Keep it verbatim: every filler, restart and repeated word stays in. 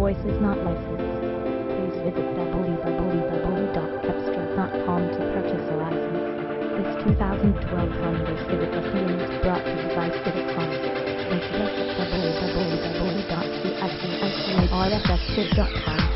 voice is not licensed. Please visit w w w dot cepstral dot com to purchase a license. This two thousand twelve Honda Civic S E is brought to you by Civic Honda. Visit us at w w w dot civic r f s civ dot com.